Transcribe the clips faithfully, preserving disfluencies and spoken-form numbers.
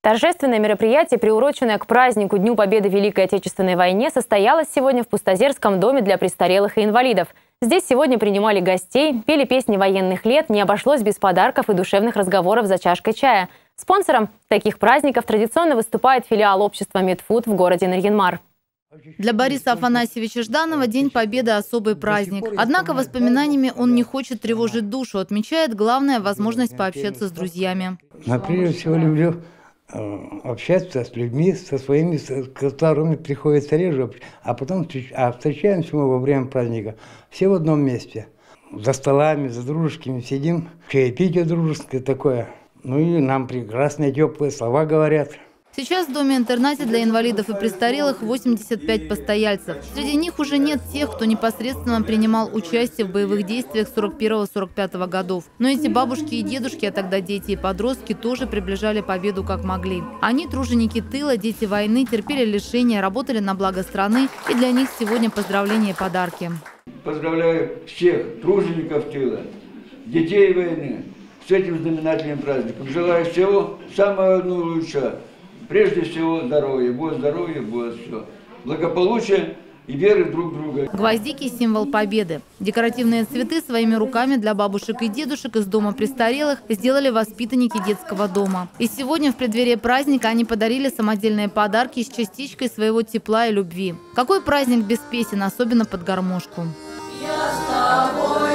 Торжественное мероприятие, приуроченное к празднику Дню Победы в Великой Отечественной войне, состоялось сегодня в Пустозерском доме для престарелых и инвалидов. Здесь сегодня принимали гостей, пели песни военных лет, не обошлось без подарков и душевных разговоров за чашкой чая. Спонсором таких праздников традиционно выступает филиал общества Медфуд в городе Нарьян-Мар. Для Бориса Афанасьевича Жданова День Победы – особый праздник. Однако воспоминаниями он не хочет тревожить душу, отмечает главное – возможность пообщаться с друзьями. Я прежде всего люблю общаться с людьми, со своими, с которыми приходится реже, а потом а встречаемся мы во время праздника все в одном месте. За столами, за дружескими сидим, чаепитие дружеское такое. Ну и нам прекрасные теплые слова говорят. Сейчас в доме-интернате для инвалидов и престарелых восемьдесят пять постояльцев. Среди них уже нет тех, кто непосредственно принимал участие в боевых действиях сорок первого — сорок пятого годов. Но эти бабушки и дедушки, а тогда дети и подростки, тоже приближали победу как могли. Они труженики тыла, дети войны, терпели лишения, работали на благо страны, и для них сегодня поздравления и подарки. Поздравляю всех тружеников тыла, детей войны с этим знаменательным праздником. Желаю всего самого ну, лучшего. Прежде всего здоровья, будет здоровье, будет все. Благополучие и веры друг в друга. Гвоздики – символ победы. Декоративные цветы своими руками для бабушек и дедушек из дома престарелых сделали воспитанники детского дома. И сегодня в преддверии праздника они подарили самодельные подарки с частичкой своего тепла и любви. Какой праздник без песен, особенно под гармошку? Я с тобой,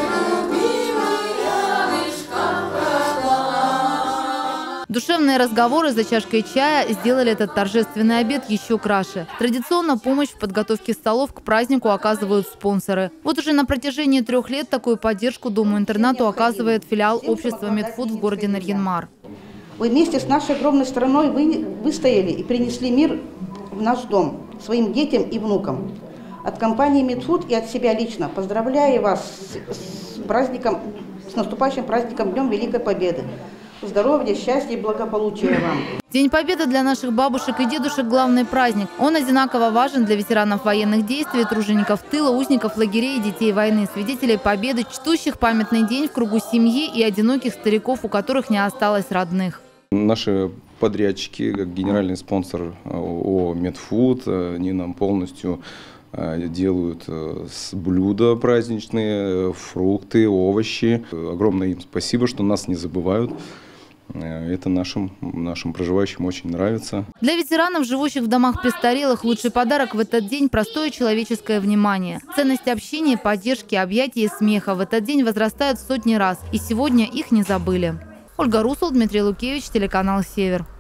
Душевные разговоры за чашкой чая сделали этот торжественный обед еще краше. Традиционно помощь в подготовке столов к празднику оказывают спонсоры. Вот уже на протяжении трех лет такую поддержку дому-интернату оказывает филиал общества Медфуд в городе Нарьян-Мар. Вы вместе с нашей огромной страной вы выстояли и принесли мир в наш дом своим детям и внукам. От компании Медфуд и от себя лично поздравляю вас с, с праздником, с наступающим праздником Днем Великой Победы. Здоровья, счастья и благополучия вам. День Победы для наших бабушек и дедушек – главный праздник. Он одинаково важен для ветеранов военных действий, тружеников тыла, узников лагерей, детей войны, свидетелей победы, чтущих памятный день в кругу семьи и одиноких стариков, у которых не осталось родных. Наши подрядчики, как генеральный спонсор ООО «Медфуд», они нам полностью делают блюда праздничные, фрукты, овощи. Огромное им спасибо, что нас не забывают. Это нашим, нашим проживающим очень нравится. Для ветеранов, живущих в домах престарелых, лучший подарок в этот день – простое человеческое внимание. Ценность общения, поддержки, объятий и смеха в этот день возрастают в сотни раз. И сегодня их не забыли. Ольга Русул, Дмитрий Лукевич, телеканал «Север».